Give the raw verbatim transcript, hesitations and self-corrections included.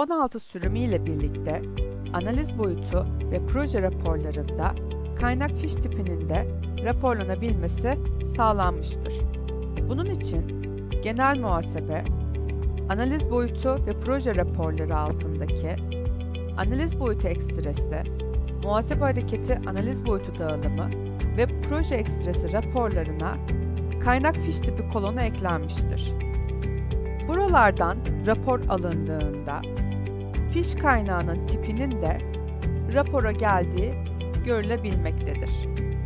on altı sürümü ile birlikte analiz boyutu ve proje raporlarında kaynak fiş tipinin de raporlanabilmesi sağlanmıştır. Bunun için genel muhasebe, analiz boyutu ve proje raporları altındaki analiz boyutu ekstresi, muhasebe hareketi analiz boyutu dağılımı ve proje ekstresi raporlarına kaynak fiş tipi kolonu eklenmiştir. Buralardan rapor alındığında fiş kaynağının tipinin de rapora geldiği görülebilmektedir.